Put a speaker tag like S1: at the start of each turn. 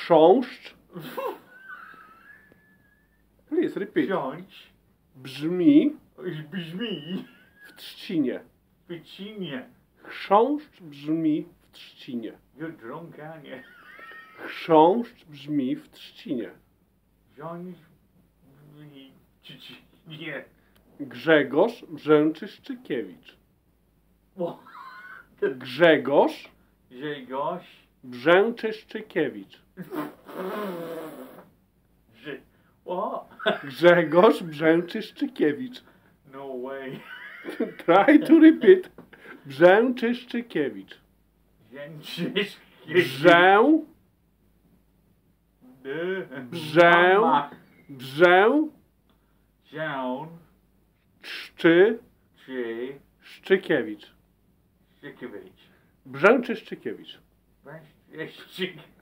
S1: Chrząszcz. Please repeat.
S2: Wziąć.
S1: Brzmi
S2: Brzmi.
S1: w trzcinie.
S2: Wycinie.
S1: Chrząszcz brzmi w trzcinie.
S2: You're drunk, aren't you?
S1: Chrząszcz brzmi w trzcinie.
S2: Wziąć. Nie.
S1: Grzegorz Brzęczyszczykiewicz.
S2: O.
S1: Grzegorz
S2: Grzegorz.
S1: Brzęczyszczykiewicz.
S2: What?
S1: Grzegorz Brzęczyszczykiewicz.
S2: No way.
S1: Try to repeat. Brzęczyszczykiewicz.
S2: Jęczysz.
S1: Brzę. Brzę. Brzę.
S2: Ziąn.
S1: Czczy.
S2: Czy.
S1: Szczykiewicz.
S2: Sikiewicz.
S1: Brzęczyszczykiewicz.
S2: Jeszcze.